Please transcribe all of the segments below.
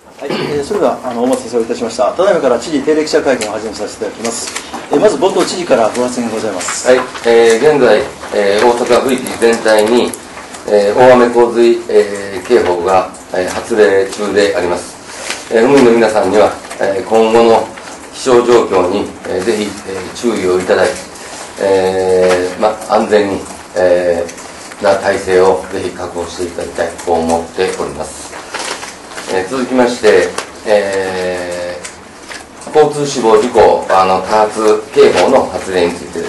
はい、それではお待たせをいたしました。ただいまから知事定例記者会見を始めさせていただきます。まず冒頭知事からご発言がございます。 はい、現在、大阪府域全体に、大雨洪水、警報が、発令中であります。府民の皆さんには、今後の気象状況に、ぜひ、注意をいただき、安全に、な体制をぜひ確保していただきたいと思っております。続きまして、交通死亡事故多発警報の発令についてです。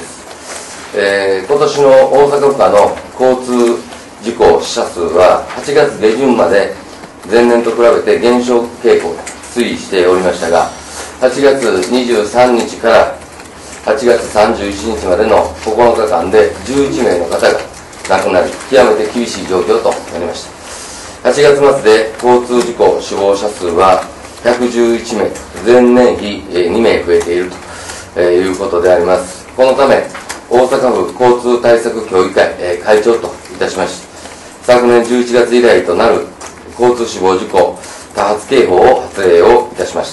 今年の大阪府下の交通事故死者数は8月下旬まで前年と比べて減少傾向で推移しておりましたが、8月23日から8月31日までの9日間で11名の方が亡くなり、極めて厳しい状況となりました。8月末で交通事故死亡者数は111名、前年比2名増えているということであります。このため、大阪府交通対策協議会会長といたしまして、昨年11月以来となる交通死亡事故多発警報を発令をいたしました。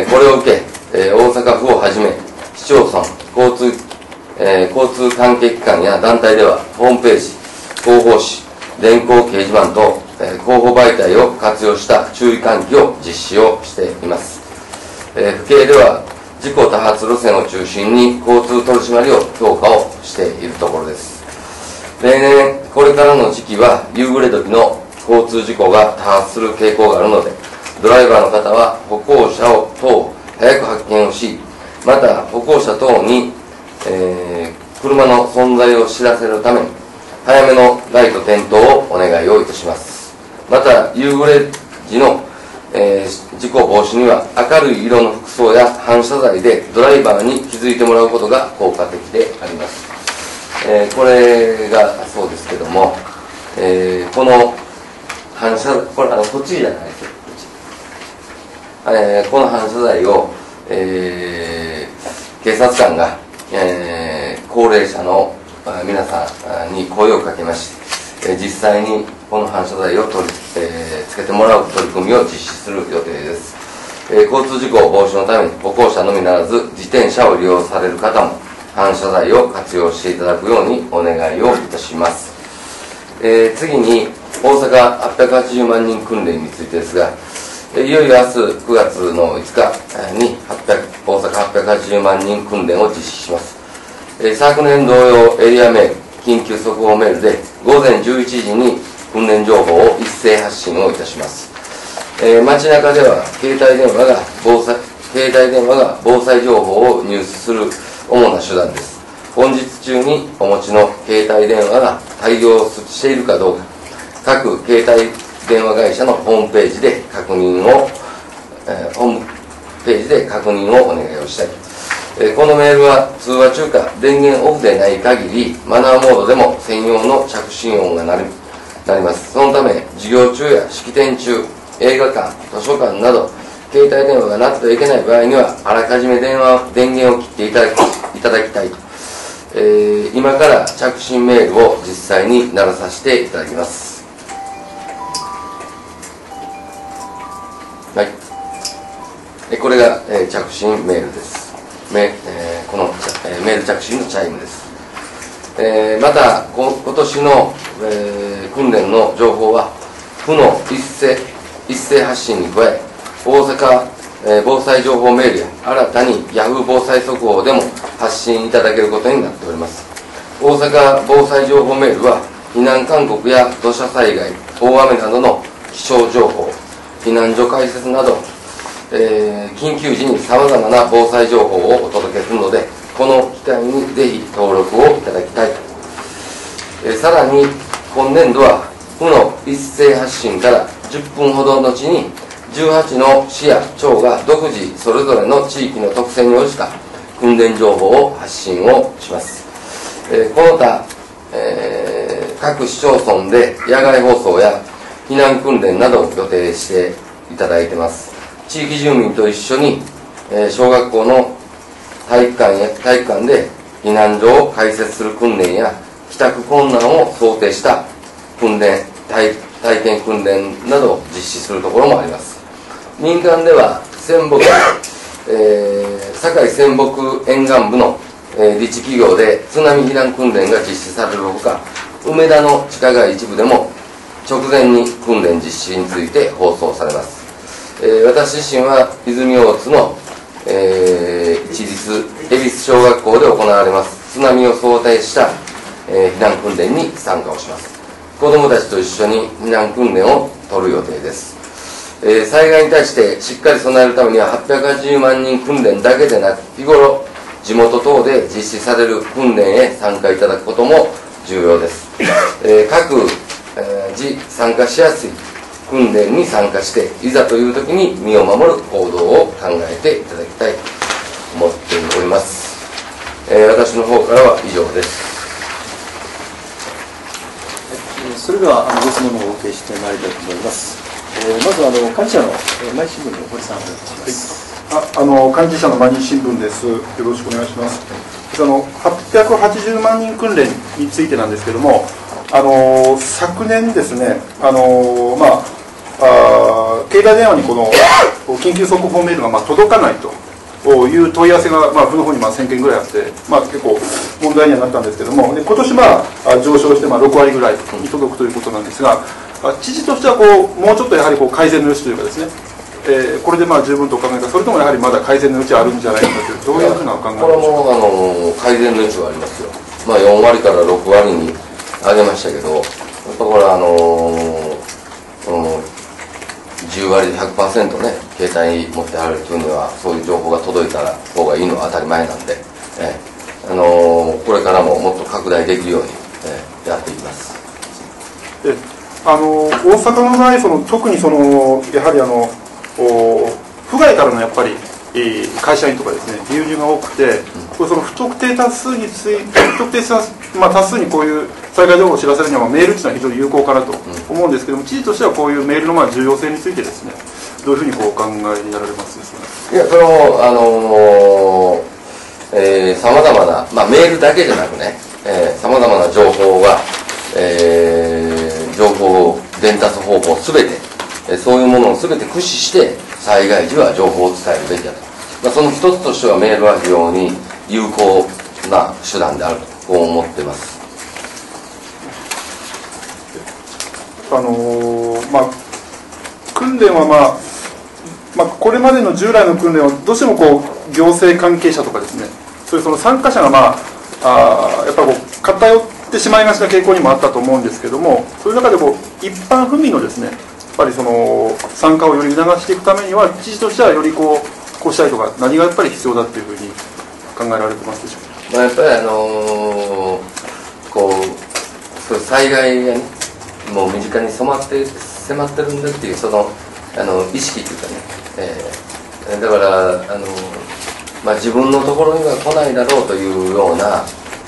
これを受け、大阪府をはじめ、市町村、交通関係機関や団体では、ホームページ、広報誌、電光掲示板と広報媒体を活用した注意喚起を実施をしています。府警では事故多発路線を中心に交通取り締まりを強化をしているところです。例年これからの時期は夕暮れ時の交通事故が多発する傾向があるので、ドライバーの方は歩行者を等早く発見をし、また歩行者等に、車の存在を知らせるために早めのライト点灯をお願いをいたします。また夕暮れ時の、事故防止には明るい色の服装や反射材でドライバーに気づいてもらうことが効果的であります。これがそうですけども、この反射、これこっちじゃないですよ、この反射材を、警察官が、高齢者の皆さんに声をかけまして、実際にこの反射材をつけてもらう取り組みを実施する予定です。交通事故防止のために歩行者のみならず自転車を利用される方も反射材を活用していただくようにお願いをいたします。次に大阪880万人訓練についてですが、いよいよ明日9月の5日に大阪880万人訓練を実施します。昨年同様エリアメール、緊急速報メールで午前11時に訓練情報を一斉発信をいたします。街中では携帯電話が防災情報を入手する主な手段です。本日中にお持ちの携帯電話が対応しているかどうか、各携帯電話会社のホームページで確認をお願いをしたい。このメールは通話中か電源オフでない限りマナーモードでも専用の着信音が鳴ります。そのため授業中や式典中、映画館、図書館など携帯電話が鳴ってはいけない場合にはあらかじめ電源を切っていただきたいと、今から着信メールを実際に鳴らさせていただきます。はい、これが、着信メールです。この、メール着信のチャイムです。また今年の、訓練の情報は府の一斉発信に加え、大阪、防災情報メールや新たにヤフー防災速報でも発信いただけることになっております。大阪防災情報メールは避難勧告や土砂災害、大雨などの気象情報、避難所開設など、緊急時にさまざまな防災情報をお届けするので、この機会にぜひ登録をいただきたい。さらに今年度は府の一斉発信から10分ほど後に18の市や町が独自それぞれの地域の特性に応じた訓練情報を発信をします。この他、各市町村で野外放送や避難訓練などを予定していただいています。地域住民と一緒に、小学校の体育館で避難所を開設する訓練や帰宅困難を想定した訓練、体験訓練などを実施するところもあります。 民間では泉北、堺泉北沿岸部の、立地企業で津波避難訓練が実施されるほか、梅田の地下街一部でも直前に訓練実施について放送されます。私自身は泉大津の、市立恵比寿小学校で行われます津波を想定した、避難訓練に参加をします。子どもたちと一緒に避難訓練を取る予定です。災害に対してしっかり備えるためには880万人訓練だけでなく、日頃地元等で実施される訓練へ参加いただくことも重要です。各、自参加しやすい訓練に参加して、いざという時に身を守る行動を考えていただきたいと思っております。私の方からは以上です。 それではご質問をお受けしてまいりたいと思います。まず幹事社の毎日新聞の堀さん、お願いします。 幹事社の毎日新聞です。よろしくお願いします。880万人訓練についてなんですけども、昨年ですね、携帯電話にこの緊急速報メールが届かないという問い合わせが、府の方に1000件ぐらいあって、結構問題にはなったんですけども、で今年上昇して6割ぐらいに届くということなんですが、知事としてはもうちょっとやはり改善の余地というかですね、これで十分とお考えか、それともやはりまだ改善の余地あるんじゃないかという、どういうふうなお考えでしょうか。 これも改善の余地はありますよ。4割から6割に上げましたけど、やっぱこれ10割で 100% ね、携帯持ってはる人にはそういう情報が届いた方がいいのは当たり前なんで、これからももっと拡大できるように、やっていきます。 大阪の場合、特にやはり府外からのやっぱり会社員とかですね、流入が多くて、これ不特定多数に多数にこういう災害情報を知らせるにはメールというのは非常に有効かなと思うんですけども、知事としてはこういうメールの重要性についてですね、どういうふうにお考えになられますですか。 いや、それもさまざまな、メールだけじゃなくね、さまざまな情報が、情報伝達方法すべて、そういうものをすべて駆使して災害時は情報を伝えるべきだと、その一つとしてはメールは非常に有効な手段であると思っています。 訓練はこれまでの従来の訓練はどうしても行政関係者とかですね、そういう参加者がやっぱり偏ってしまいがちな傾向にもあったと思うんですけども、そういう中で一般府民のですね、やっぱり参加をより促していくためには、知事としてはよりこうしたいとか、何がやっぱり必要だっていうふうに考えられてますでしょうか。 やっぱりそういう災害がね、もう身近に迫ってるんだっていう意識というかね、だから自分のところには来ないだろうというような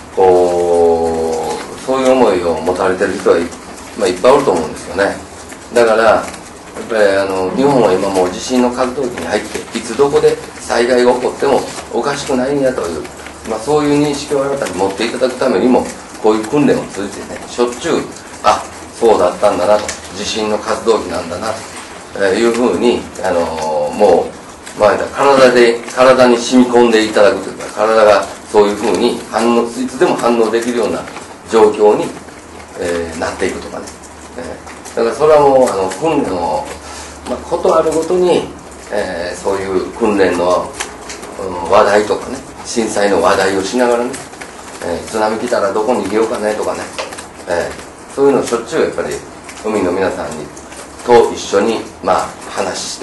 そういう思いを持たれてる人はいっぱいおると思うんですよね。だからやっぱり日本は今もう地震の活動期に入って、いつどこで災害が起こってもおかしくないんやという、そういう認識をあなたに持っていただくためにも、こういう訓練を通じてね、しょっちゅうそうだったんだなと、地震の活動期なんだなというふうにもう体に染み込んでいただくというか、体がそういうふうにいつでも反応できるような状況に、なっていくとかね、だからそれはもう訓練を、ことあるごとに、そういう訓練の、話題とかね、震災の話題をしながらね、津波来たらどこに逃げようかねとかね、そういうのをしょっちゅうやっぱり都民の皆さんと一緒に話して、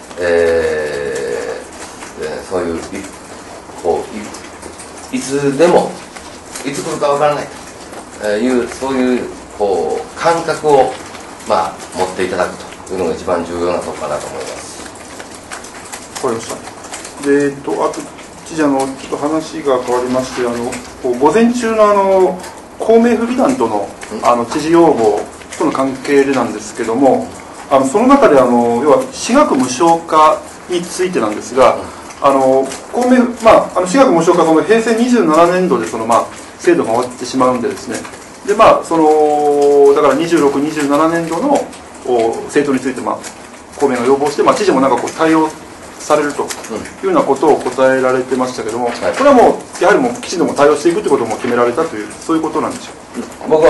そういういつでもいつ来るかわからないというそういう感覚を持っていただくというのが一番重要なところかなと思います。 わかりました。であと知事ちょっと話が変わりまして、午前中の公明府議団との知事要望との関係でなんですけども、その中で要は私学無償化についてなんですが、公明私学無償化は平成27年度で制度が終わってしまうんでですね、でだから26、27年度の制度について公明が要望して、知事もなんかこう対応されるというようなことを答えられてましたけども、これはもうやはりもうきちんと対応していくということも決められたという、そういうことなんでしょうか。 僕は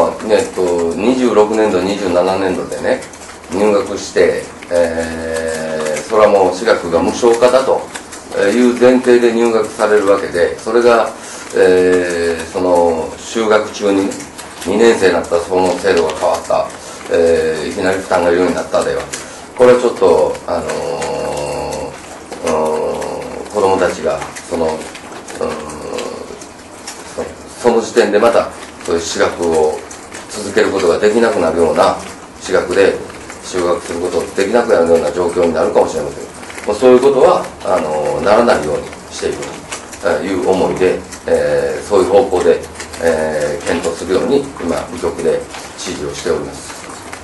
26年度、27年度でね、入学して、それはもう私学が無償化だという前提で入学されるわけで、それが、その就学中に、ね、2年生になったらその制度が変わった、いきなり負担がいるようになったでは、これはちょっと、子どもたちがその時点でまたそういう私学を続けることができなくなるような私学で就学することができなくなるような状況になるかもしれません。そういうことはならないようにしていくという思いで、そういう方向で、検討するように今部局で指示をしております。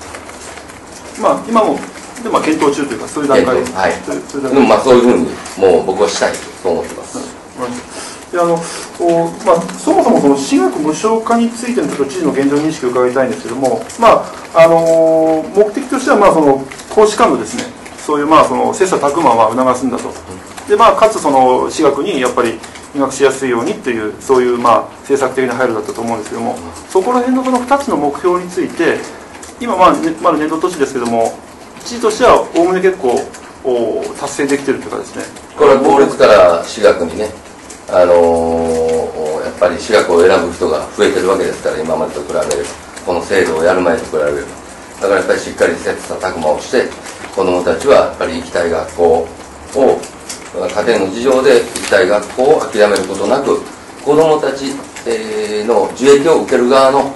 今もで検討中というか、そういう段階で、 はい、でもそういうふうにもう僕はしたいと思ってます。 でそもそもその私学無償化についてのちょっと知事の現状認識を伺いたいんですけども、目的としてはその公私間のですね、そういうその切磋琢磨は促すんだと、でかつその私学にやっぱり入学しやすいようにっていう、そういう政策的な配慮だったと思うんですけども、そこら辺のこの2つの目標について、今まだ年度年ですけども、知事としてはおおむね結構達成できているというかですね。 これは公立から私学にね、やっぱり私学を選ぶ人が増えてるわけですから、今までと比べれば、この制度をやる前と比べれば、だからやっぱりしっかり切磋琢磨をして、子どもたちはやっぱり行きたい学校を、家庭の事情で行きたい学校を諦めることなく、子どもたちの受益を受ける側の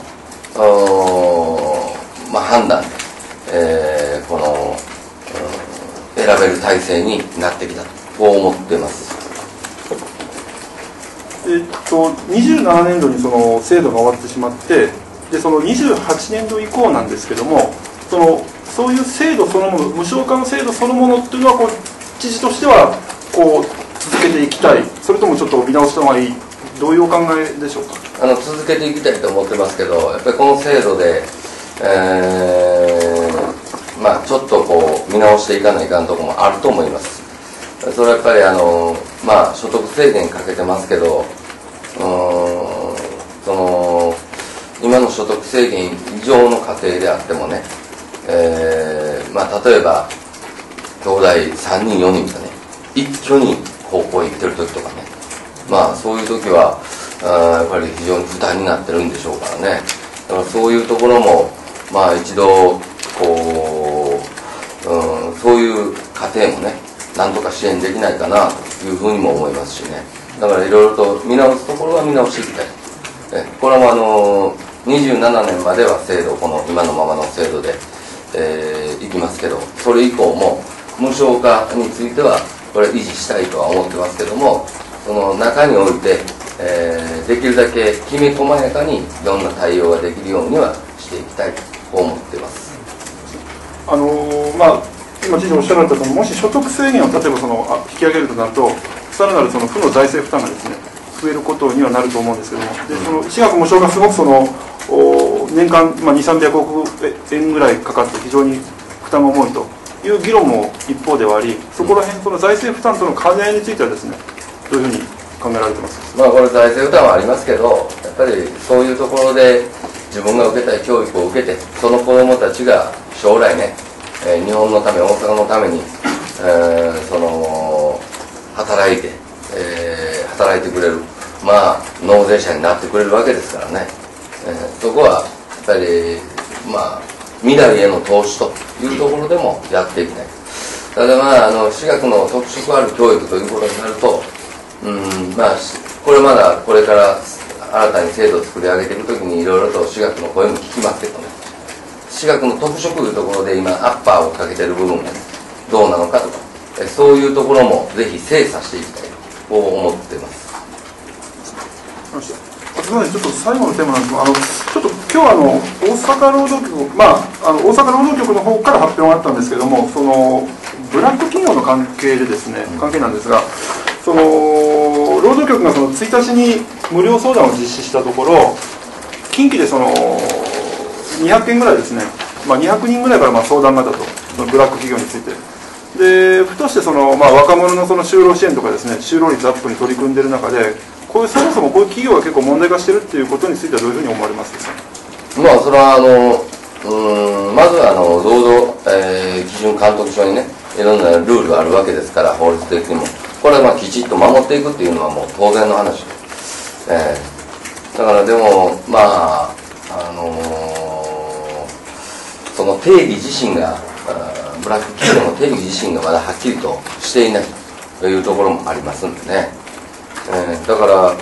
判断で、選べる体制になってきたと、こう思っています。 27年度にその制度が終わってしまって、でその28年度以降なんですけども、そういう制度そのもの、無償化の制度そのものっていうのは知事としては続けていきたい、それともちょっと見直した方がいい、どういうお考えでしょうか。 続けていきたいと思ってますけど、やっぱりこの制度で、ちょっと見直していかないかんところもあると思います。それはやっぱり所得制限かけてますけど、今の所得制限以上の家庭であってもね、例えば兄弟3人4人がね一挙に高校へ行ってる時とかね、そういう時はやっぱり非常に負担になってるんでしょうからね。だからそういうところも一度そういう家庭もねなんとか支援できないかなというふうにも思いますしね。だからいろいろと見直すところは見直していきたい。これも27年までは制度、この今のままの制度で、いきますけど、それ以降も無償化についてはこれ維持したいとは思ってますけども、その中において、できるだけきめ細やかにいろんな対応ができるようにはしていきたいと思っています。 今知事おっしゃられたもし所得制限を例えば引き上げるとなると、さらなる負の財政負担がですね増えることにはなると思うんですけども、で私学無償がすごく年間200-300億円ぐらいかかって非常に負担が重いという議論も一方ではあり、そこら辺財政負担との兼ね合いについてはですね、どういうふうに考えられてますか。 これ財政負担はありますけど、やっぱりそういうところで自分が受けたい教育を受けて、その子どもたちが将来ね、日本のため、大阪のために、働いてくれる、納税者になってくれるわけですからね、そこはやっぱり、未来への投資というところでもやっていきたい。ただ私学の特色ある教育ということになると、これまだこれから新たに制度を作り上げていくときにいろいろと私学の声も聞きますけどね、私学の特色というところで今アッパーをかけている部分が、どうなのかとか、そういうところもぜひ精査していきたいと思っています。 ちょっと最後のテーマなんですが、ちょっと今日大阪労働局、大阪労働局の方から発表があったんですけども、ブラック企業の関係でですね、関係なんですが、労働局が1日に無料相談を実施したところ、近畿で200件ぐらいですね、200人ぐらいから相談があったと。 そのブラック企業について。でふとして若者の就労支援とかですね、就労率アップに取り組んでいる中で、そもそもこういう企業が結構問題化しているっていうことについてはどういうふうに思われますか。 まあそれはまずは労働、基準監督署にね、いろんなルールがあるわけですから、法律的にもこれはきちっと守っていくっていうのはもう当然の話で、だからでもその定義自身がブラック企業の定義自身がまだはっきりとしていないというところもありますんでね、だから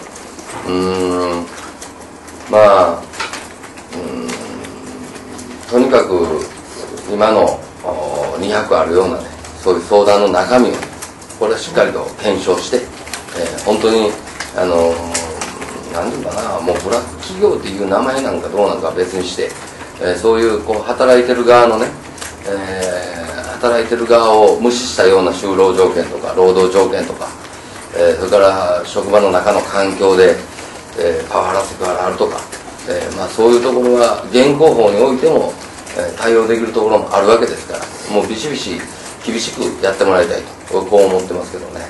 とにかく今の200あるようなね、そういう相談の中身をこれはしっかりと検証して、本当に何ていうかな、もうブラック企業っていう名前なんかどうなんかは別にして、そういう働いてる側のね、働いてる側を無視したような就労条件とか労働条件とか、それから職場の中の環境で、パワハラセクハラあるとか、そういうところは現行法においても、対応できるところもあるわけですから、もうビシビシ厳しくやってもらいたいとこう思ってますけどね。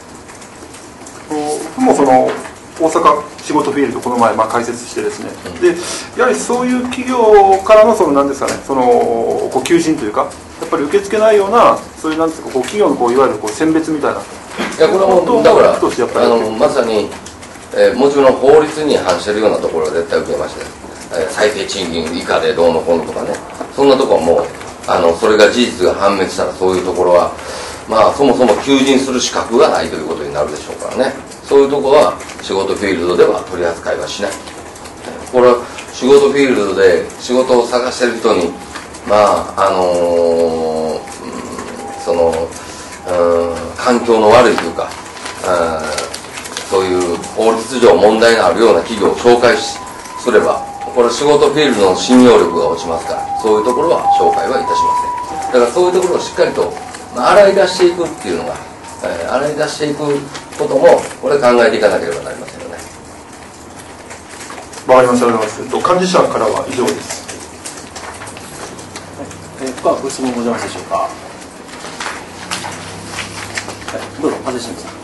もう大阪仕事フィールドこの前解説してですね、でやはりそういう企業からの何ですかね、求人というか、やっぱり受け付けないような、そういうなんですか、企業のいわゆる選別みたいな、 いやこれはもうだからまさに、もちろん法律に反してるようなところは絶対受けまして、最低賃金以下でどうのこうのとかね、そんなところはもうそれが事実が判明したら、そういうところはそもそも求人する資格がないということになるでしょうからね、そういうところは仕事フィールドでは取り扱いはしない。これは仕事フィールドで仕事を探してる人に環境の悪いというか、そういう法律上問題のあるような企業を紹介すれば、これ仕事フィールドの信用力が落ちますから、そういうところは紹介はいたしません。だからそういうところをしっかりと洗い出していくっていうのが、洗い出していくこともこれ考えていかなければなりませんよね。 わかりました。ありがとうございます。幹事社からは以上です。 他ご質問ございますでしょうか。どうぞ、安住さん。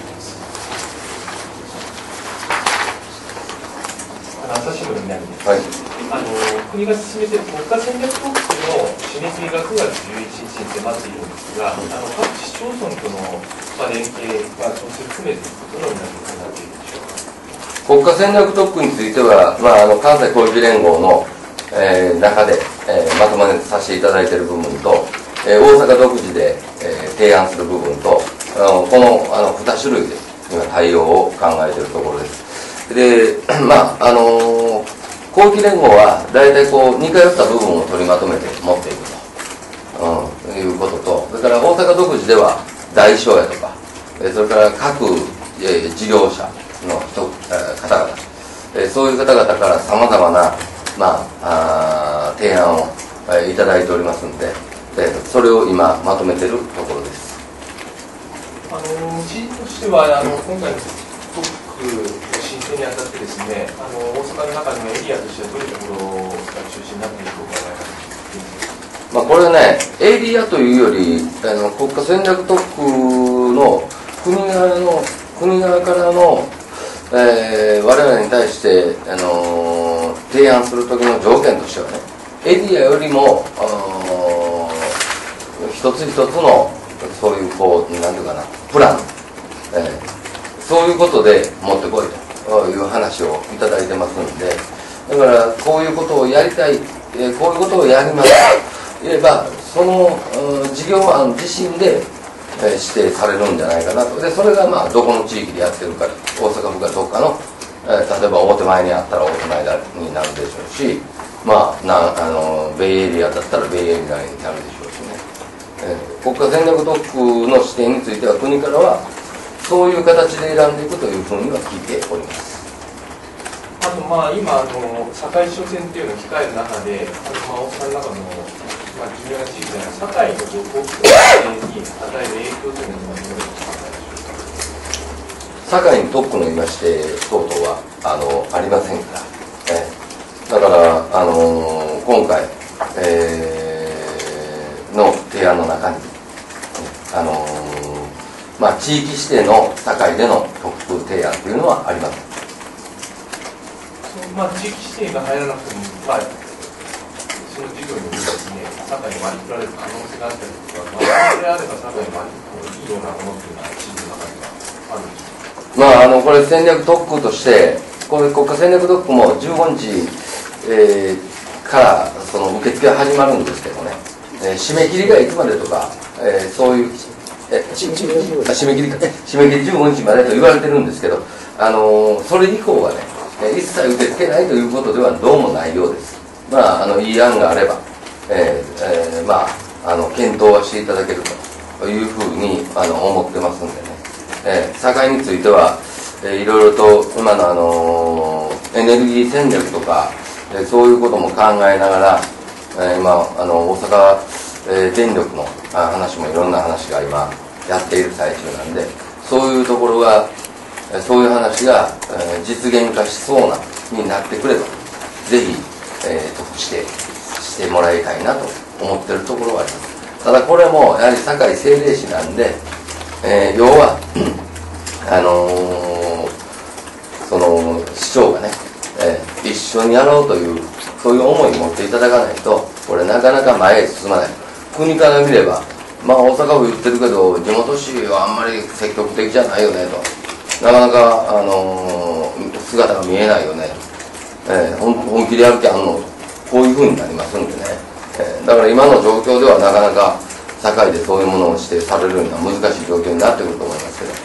朝日新聞の南です。 はい。 国が進めている国家戦略特区の締め切りが9月11日に迫っているんですが、各市町村との連携が調整含めてどのようになっているでしょうか。 国家戦略特区については、関西広域連合の、中で、まとめさせていただいている部分と、大阪独自で、提案する部分と、この2種類で今対応を考えているところです。で、広域連合は大体似通った部分を取りまとめて持っていくと、いうことと、それから大阪独自では大商やとか、それから各、事業者の方々、そういう方々からさまざまな、提案を、いただいておりますので、それを今まとめているところです。 知事としては今回の特区申請にあたってですね、大阪の中のエリアとしてはどういうところが中心になっていると考えますか。 これね、エリアというより国家戦略特区の国側からの、我々に対して提案する時の条件としてはね、エリアよりも一つ一つのそういうなんていうかな、プラン、そういうことで持ってこいという話をいただいてますんで、だからこういうことをやりたい、こういうことをやりますと言えば、その事業案自身で指定されるんじゃないかなと。でそれがどこの地域でやってるか、大阪府かどっかの、例えば大手前にあったら大手前になるでしょうし、ベイエリアだったらベイエリアになるでしょうしね、国家戦略特区の指定については国からはそういう形で選んでいくというふうには聞いております。 あと今堺市長選っていうのを控える中で、大阪の中の重要な地域である堺の情報規制に与える影響というのはどのように考えでしょうか。 堺に特区の今指定等々はありませんから、だから今回、 の提案の中に、地域指定の堺での特区提案というのはあります。 地域指定が入らなくても、その事業によってですね、堺に割り振られる可能性があったりとか、それであれば堺に割り振ってもいいようなものというのは地域の中にはあるんでしょうか。 これ戦略特区として、これ国家戦略特区も15日、からその受付が始まるんですけどね、締め切りがいつまでとか、そういう締め切り15日までと言われてるんですけど、それ以降はね、一切受け付けないということではどうもないようです。いい案があれば、検討はしていただけるというふうに思ってますんでね、堺については、いろいろと今のエネルギー戦略とか、そういうことも考えながら、今大阪、電力の話もいろんな話が今やっている最中なんで、そういうところがそういう話が実現化しそうなになってくればぜひ特してもらいたいなと思ってるところはあります。ただこれもやはり堺政令市なんで、要はその市長がね、一緒にやろうというそういう思いを持っていただかないとこれなかなか前へ進まない。国から見れば大阪府言ってるけど地元紙はあんまり積極的じゃないよねと、なかなか、姿が見えないよね、本気でやる気あんのと、こういうふうになりますんでね、だから今の状況ではなかなか堺でそういうものを指定されるような難しい状況になってくると思いますけど、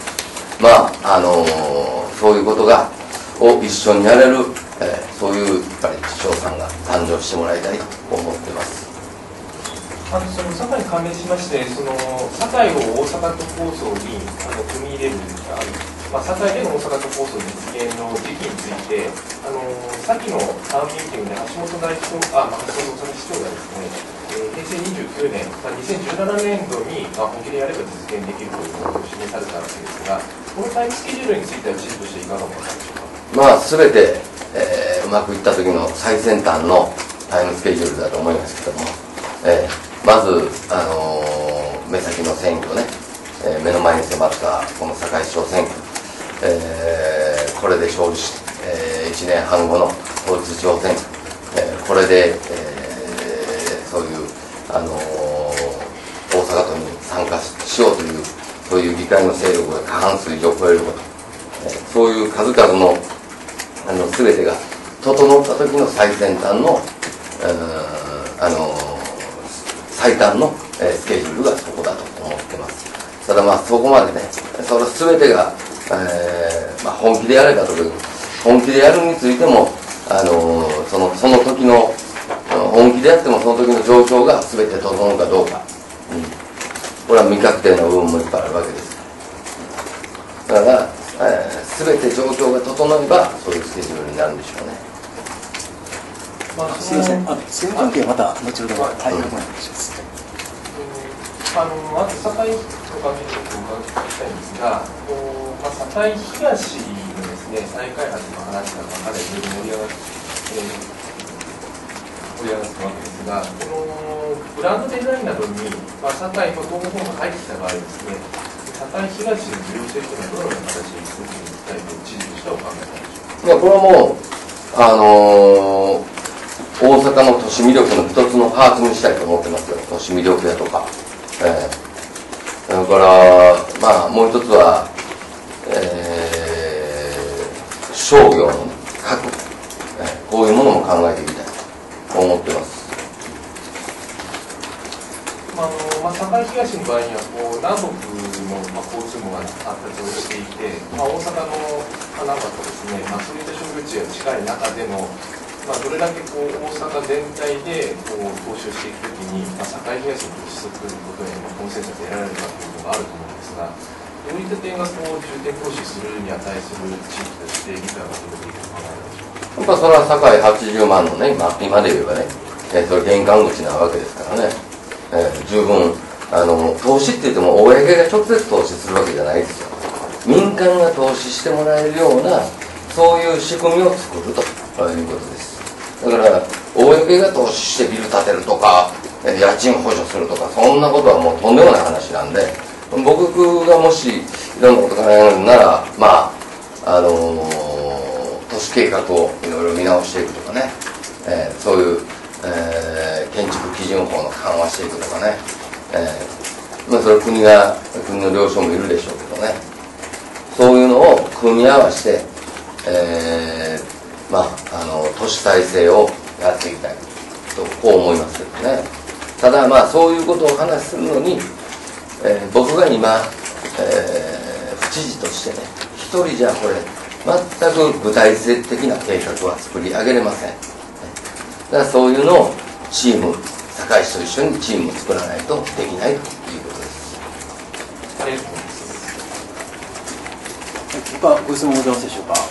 そういうことを一緒にやれる、そういうやっぱり市長さんが誕生してもらいたいと思ってます。 その堺に関連しまして、その堺を大阪都構想に組み入れる、堺での大阪都構想実現の時期について、先のタウンミーティングで橋本大市長、橋本市長がですね、平成29年、2017年度に本気でやれば実現できるということを示されたわけですが、このタイムスケジュールについては知事としていかがお考えでしょうか。 全て、うまくいった時の最先端のタイムスケジュールだと思いますけども、まず、目先の選挙ね、目の前に迫ったこの堺市長選挙、これで勝利して、1年半後の統一地方選挙、これで、そういう、大阪都に参加しようというそういう議会の勢力が過半数以上を超えること、そういう数々の全てが整った時の最先端の最短のスケジュールがそこだと思ってます。ただそこまでね、それ全てが、本気でやればという本気でやるについてもその時の本気でやってもその時の状況が全て整うかどうか、これは未確定な部分もいっぱいあるわけですから。だから、全て状況が整えばそういうスケジュールになるんでしょうね。 すみません、政府関係はまた後ほどお願いします。 あと堺とか見てお伺いしたいんですが、堺東のですね再開発の話がかなり盛り上がったわけですが、このブランドデザインなどに、堺の東北が入ってきた場合ですね、堺東の重要性というのはどのような形で作っていきたいと知事としてはお考えなんでしょうか。 これはもう大阪の都市魅力の一つのパーツにしたいと思ってますよ。都市魅力やとか、だからもう一つは、商業の核、こういうものも考えていきたいと思ってます。 堺東の場合には南北の交通網が発達をしていて、大阪の難波とですね、そういった商業地が近い中でのどれだけ大阪全体で投資をしていくときに、堺東に投資することへのコンセンサスを得られるかというのがあると思うんですが、どういった点が重点投資するに値する地域として理解が取れていると考えるでしょうか。 それは堺80万のね、今で言えばね、それ玄関口なわけですからね、十分投資って言っても公が直接投資するわけじゃないですよ。民間が投資してもらえるようなそういう仕組みを作るということです。だから公が投資してビル建てるとか家賃補助するとか、そんなことはもうとんでもない話なんで、僕がもしいろんなこと考えるなら、都市計画をいろいろ見直していくとかね、そういう、建築基準法の緩和していくとかね、それは国の了承もいるでしょうけどね、そういうのを組み合わせて、都市再生をやっていきたいとこう思いますけどね。ただそういうことを話するのに、僕が今、府知事としてね、一人じゃこれ全く具体的な計画は作り上げれません。だからそういうのをチーム、堺市と一緒にチームを作らないとできないということです。 ありがとうございます。 他ご質問ございますでしょうか。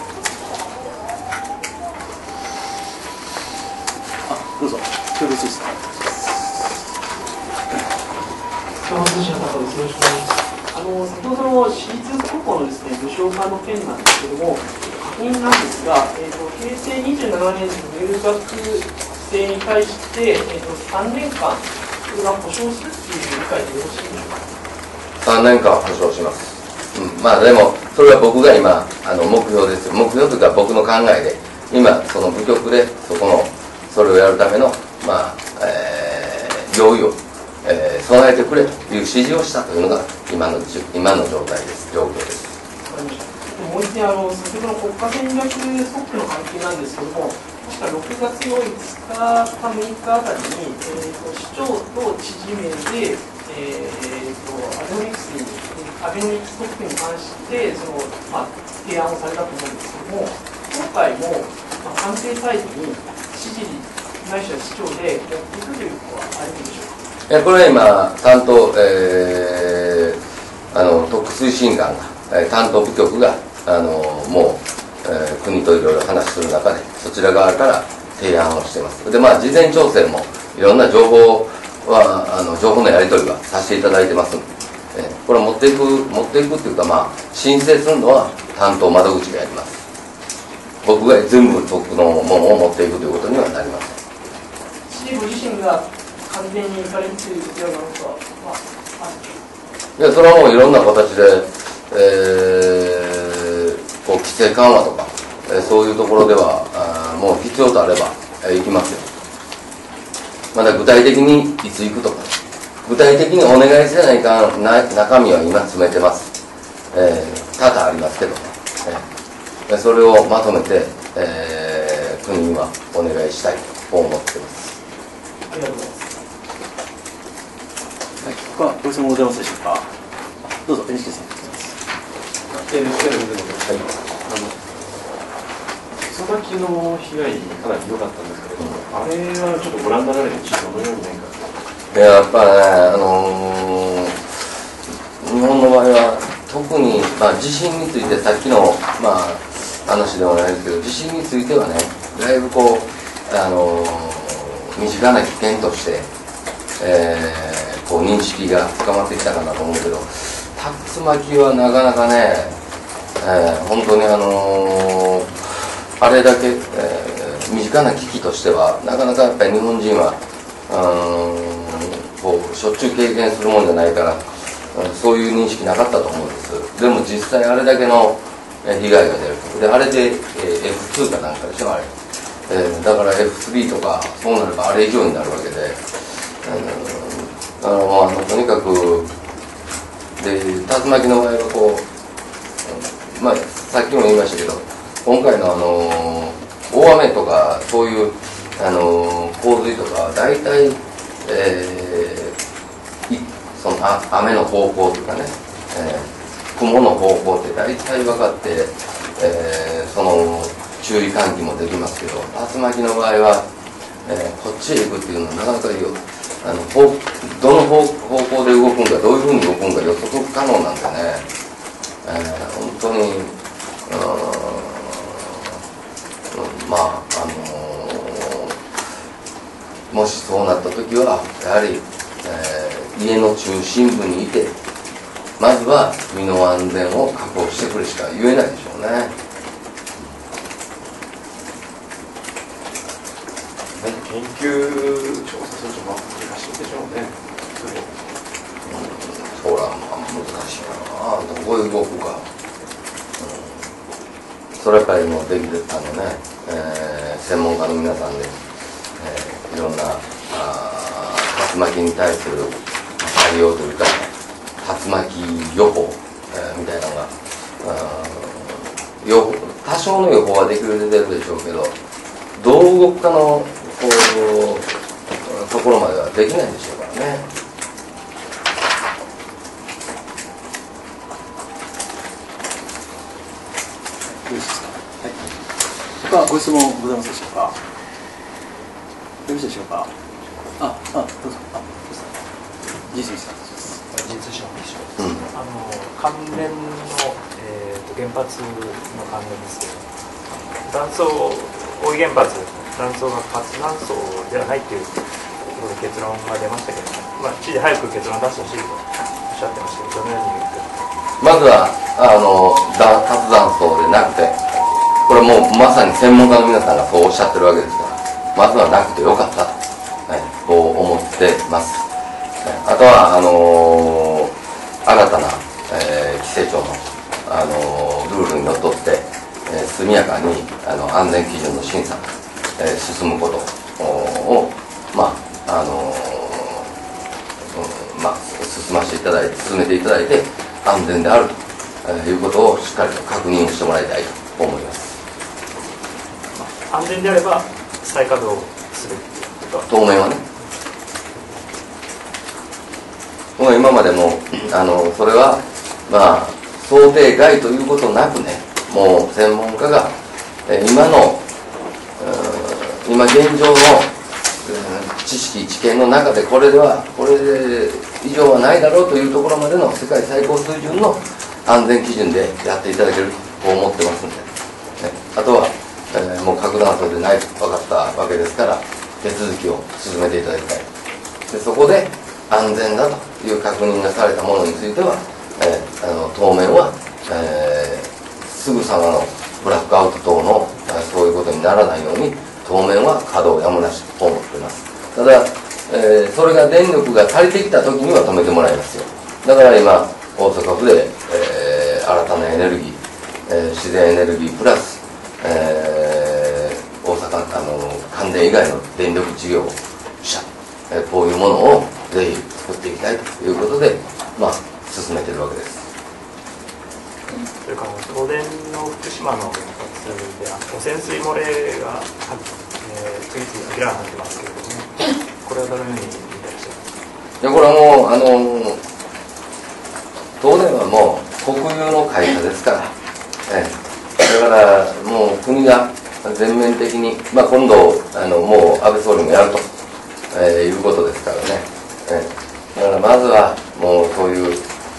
どうぞ。よろしいですか。 よろしくお願いします。先ほどの私立高校のですね、無償化の件なんですけれども、確認なんですが、平成27年の入学生に対して、3年間、それが保証するという理解でよろしいでしょうか。 3年間保証します。でも、それは僕が今、目標ですよ。目標というか、僕の考えで、今、その部局で、それをやるための、用意を、備えてくれという指示をしたというのが今の状態です、状況です。 もう一点、先ほどの国家戦略特区の関係なんですけれども、確か6月の5日か6日あたりに、市長と知事名で、アベノミクス特区に関して、提案をされたと思うんですけれども、今回も、官邸サイドに知事ないしは市長でやっていくということはあるんでしょうか。 これは今、担当、特区推進官が、担当部局が、もう、国といろいろ話する中で、そちら側から提案をしています。で、事前調整も、いろんな情報は、情報のやり取りはさせていただいてますので、これ持っていくっていうか、申請するのは担当窓口がやります。僕が全部特区のものを持っていくということにはなりません。 知事ご自身が完全に行かれるというようなことは、 いや、それはもういろんな形で、規制緩和とか、そういうところではもう必要とあれば、行きますよ。まだ具体的にいつ行くとか、具体的にお願いせないかん中身は今詰めてます。多々ありますけどね。それをまとめて、国にはお願いしたいと思っています。 ありがとうございます。 他ご質問ございますでしょうか。どうぞ NHK さん。 磯崎の被害かなりひどかったんですけれども、あれはちょっとご覧になられてどのように変化。 やっぱね、日本の場合は特に、地震についてさっきの、話でもないですけど、地震についてはね、だいぶ身近な危険として、認識が深まってきたかなと思うけど、竜巻はなかなかね、本当にあれだけ、身近な危機としてはなかなかやっぱり日本人はしょっちゅう経験するもんじゃないから、そういう認識なかったと思うんです。でも実際あれだけの被害が出るで、あれで、F2 かなんかでしょ、あれ、だから F3 とかそうなればあれ以上になるわけで、とにかくで竜巻の場合はさっきも言いましたけど、今回の大雨とかそういう洪水とかは大体、その雨の方向というかね、雲の方向って大体分かって、その注意喚起もできますけど、竜巻の場合は、こっちへ行くっていうのはなかなかどの方向で動くんか、どういうふうに動くんか予測不可能なんでね、本当にもしそうなった時はやはり、家の中心部にいて、まずは身の安全を確保してくれしか言えないでしょうね。 研究調査すると難しいでしょうね。 ほら、難しいかな、どこへ動くか、それやっぱりもうできる専門家の皆さんで、いろんな竜巻に対する対応というか、竜巻予報、みたいなのが、多少の予報はできるでしょうけど、どう動くかのところまではできないでしょうからね。 よろしいですか。はい。他ご質問ございますでしょうか。よろしいでしょうか。どうぞ。どうぞ。実践さん。 実証でしょう。関連の、原発の関連ですけど、断層大井原発、断層が活断層ではないという結論が出ましたけど、知事早く結論を出してほしいとおっしゃってましたけど、どのように言ってまずは活断層でなくて、これもうまさに専門家の皆さんがそうおっしゃってるわけですから、まずはなくてよかったと、こう思ってます。あとは新たな、規制庁の、ルールにのっとって、速やかに安全基準の審査、進むことを進めていただいて安全であるということをしっかりと確認をしてもらいたいと思います。 安全であれば再稼働する当面はね。今までもそれは想定外ということなくね、もう専門家が今現状の知識知見の中でこれ以上はないだろうというところまでの世界最高水準の安全基準でやっていただけると思ってますので、あとは、もう核弾頭でないと分かったわけですから手続きを進めていただきたい。でそこで安全だという確認がされたものについては、当面は、すぐさまのブラックアウト等のそういうことにならないように当面は稼働やむなしと思っています。ただ、それが電力が足りてきた時には止めてもらいますよ。だから今大阪府で、新たなエネルギー、自然エネルギープラス、大阪関電以外の電力事業者、こういうものをぜひ作っていきたいということで、進めているわけです。 それから東電の福島の原発で汚染水漏れが、次々明らかになってますけれども、これはどのように見てらっしゃいますか。 これはもう東電はもう国有の会社ですから、だからもう国が全面的に、今度もう安倍総理もやると、いうことですからね、だからまずはもうそういう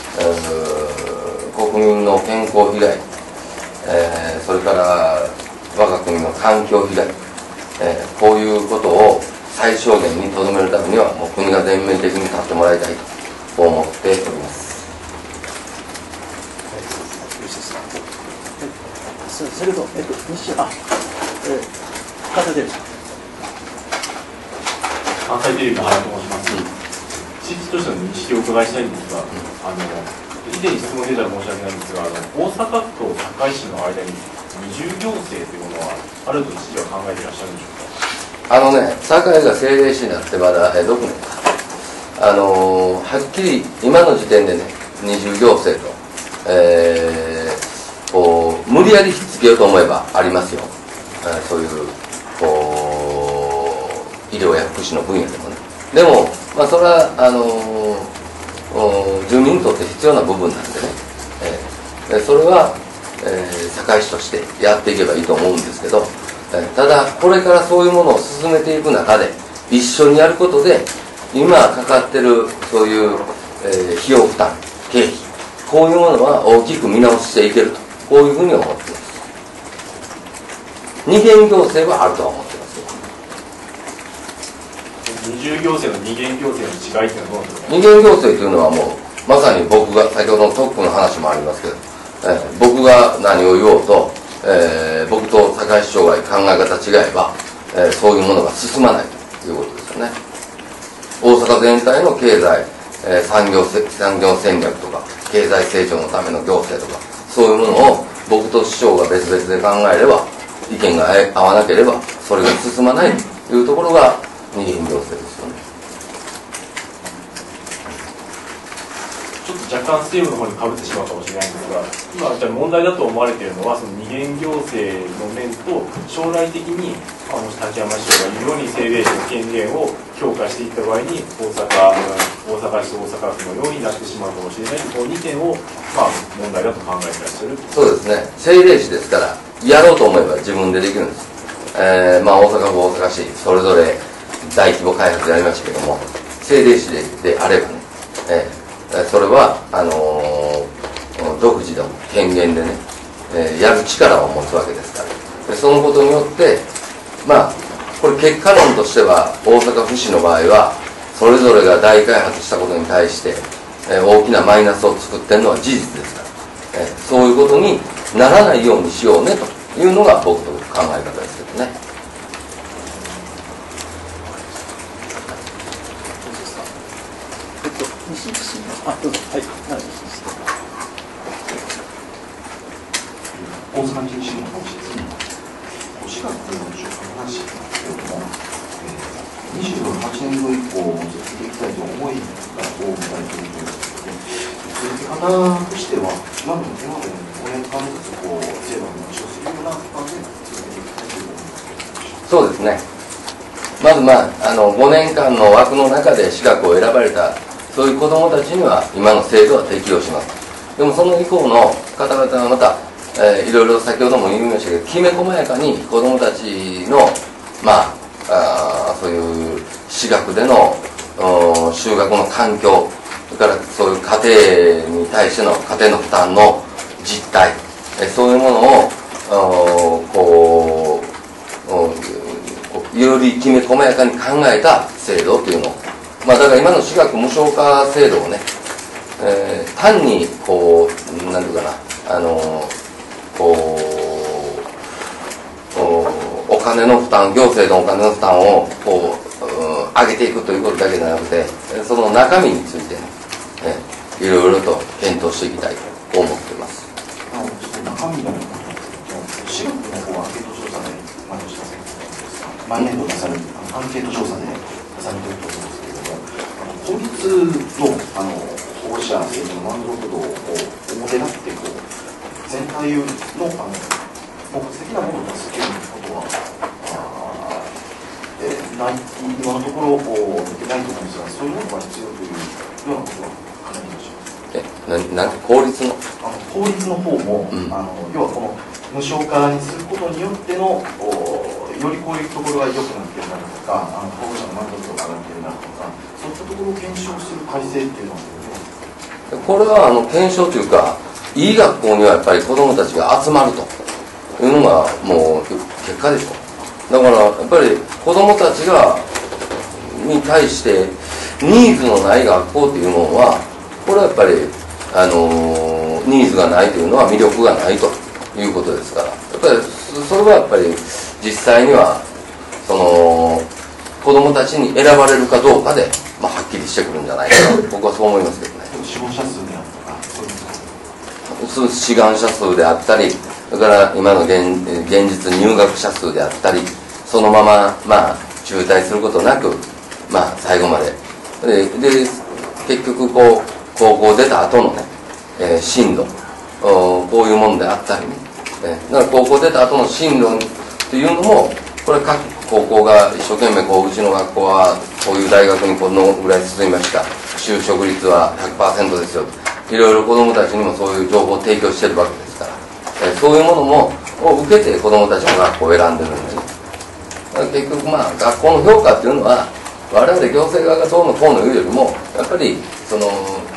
国民の健康被害、それから我が国の環境被害、こういうことを最小限にとどめるためにはもう国が全面的に立ってもらいたいと思っております。 それと西川関西テレビさん。 関西テレビの原と申します。地域としての認識をお伺いしたいんですが、以前に質問出たら申し訳ないんですが、大阪府と堺市の間に二重行政というものはあると知事は考えていらっしゃるんでしょうか。 堺が政令市になってまだ6年か、はっきり今の時点でね、二重行政と、無理やりひっつけようと思えばありますよ、そういう医療や福祉の分野でもね。でも、それは住民にとって必要な部分なんでね、それは、堺市としてやっていけばいいと思うんですけど、ただこれからそういうものを進めていく中で一緒にやることで今かかってるそういう、費用負担経費、こういうものは大きく見直していけると、こういうふうに思っています。二元行政はあるとは思ってますよ。 二重行政の二元行政の違いっていうのはどうですか。 二元行政というのはもうまさに僕が先ほどの特区の話もありますけど、僕が何を言おうと、僕と堺市長が考え方違えば、そういうものが進まないいうことですよね。大阪全体の経済、産業戦略とか経済成長のための行政とか、そういうものを僕と市長が別々で考えれば、意見が合わなければそれが進まないというところが二元行政ですよね。 ちょっと若干政府の方にかぶってしまうかもしれないんですが、今じゃあ問題だと思われているのは、その二元行政の面と、将来的にもし滝山市長が言うように政令市の権限を強化していった場合に大阪市、大阪府のようになってしまうかもしれない、この2点を問題だと考えていらっしゃる。 そうですね、政令市ですからやろうと思えば自分でできるんです。大阪府、大阪市それぞれ大規模開発やりましたけども、政令市であればね、それは独自の権限でね、やる力を持つわけですから、でそのことによってこれ結果論としては大阪府市の場合はそれぞれが大開発したことに対して、大きなマイナスを作ってるのは事実ですから、そういうことにならないようにしようねというのが僕の考え方ですけどね。 大阪人新聞の話ですね。4月の出荷の話なんですけれども、28年度以降も続けていきたいという思いが大きなということで、続け方としては、今の5年間ずつ制度を認証するような感じで続けていきたいという思いです。 そうですね。まず5年間の枠の中で資格を選ばれたそういう子どもたちには今の制度は適用します。でもその以降の方々はまたいろいろ先ほども言いましたけど、きめ細やかに子どもたちのそういう私学での就学の環境、それからそういう家庭に対しての家庭の負担の実態、そういうものをよりきめ細やかに考えた制度というのを、だから今の私学無償化制度をね、単になんていうかな、お金の負担、行政のお金の負担を上げていくということだけじゃなくて、その中身について、いろいろと検討していきたいと思っています。 中身の私学の方はアンケート調査で毎年出されるアンケート調査で出されていると思うんですけれども、公立の保護者生徒の満足度を表立って全体の目的的なものを出すということは今のところ出てないと思うんですが、そういうものが必要というようなことはかなりいらっしゃいます。 公立の公立の方も、要はこの無償化にすることによってのよりこういうところが良くなっているなとか、保護者の満足度が上がっているなとか、そういったところを検証する体制っていうのはこれは検証というか、いい学校にはやっぱり子どもたちが集まるというのがもう結果でしょ。だからやっぱり子どもたちに対してニーズのない学校っていうのは、これはやっぱりニーズがないというのは魅力がないということですから、やっぱりそれはやっぱり実際にはその子どもたちに選ばれるかどうかで、はっきりしてくるんじゃないかなと僕はそう思いますけどね。 志願者数であったか、 そういう志願者数であったり、それから今の現実入学者数であったり、そのまま中退することなく最後までで結局高校出た後のね、進路、こういうものであったりね、だから高校出た後の進路というのも、これ各高校が一生懸命うちの学校はこういう大学にこのぐらい進みました、就職率は 100% ですよ、いろいろ子どもたちにもそういう情報を提供してるわけですから、そういうものを受けて子どもたちの学校を選んでるんでね、結局学校の評価っていうのは我々行政側がどうのこうの言うよりも、やっぱりその、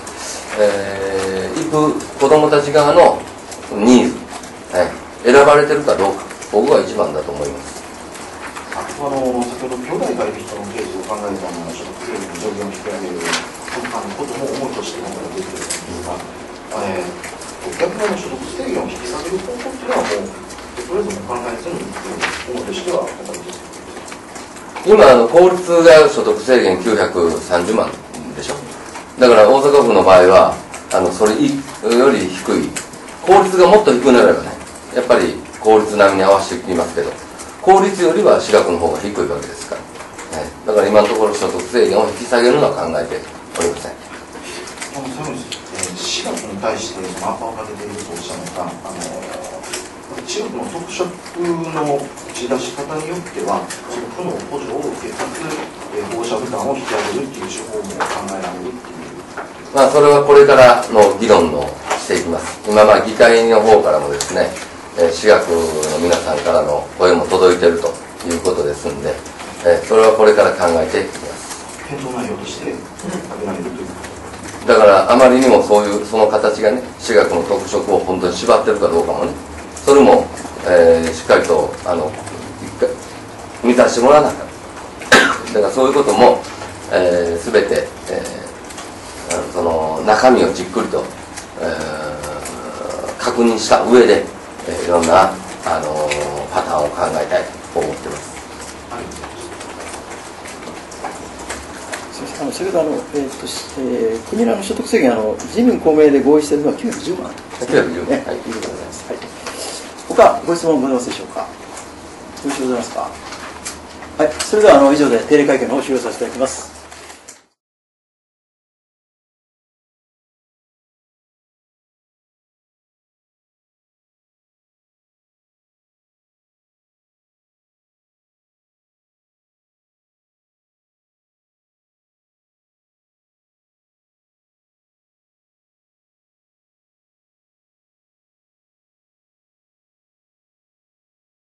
行く子どもたち側のニーズ、選ばれてるかどうか、僕が一番だと思います。 先ほど兄弟がいる人のケースを考えたのは、所得制限の上限を引き上げることも思いとしても出てくるんですが、逆に所得制限を引き下げる方法っていうのはもうとりあえずも考えずに思いとしてはやっぱり出てくる。 今公立が所得制限930万でしょ。だから大阪府の場合はそれより低い、公立がもっと低くなればね、やっぱり公立並みに合わせてきますけど、公立よりは私学の方が低いわけですから、だから今のところ所得制限を引き下げるのは考えておりません。 最後に、私学に対してアッパーが出ているとおっしゃるのが、私学の特色の打ち出し方によっては、その府の補助を受け、かつ保護者負担を引き上げるっていう手法も考えられるっていう。 それはこれからの議論をしていきます。今議会の方からもですね、私学の皆さんからの声も届いているということですので、それはこれから考えていきます。 検討内容として挙げられるということ。 だからあまりにもその形がね、私学の特色を本当に縛ってるかどうかもね、それも、しっかりと見させてもらわなかった。だからそういうことも、全て、その中身をじっくりと、確認した上で、いろんなパターンを考えたいと思っています。 先ほど国らの所得制限自民公明で合意しているのは910万ということでございます。他ご質問ございますでしょうか。よろしくございますか。はい、それでは以上で定例会見の方を終了させていただきます。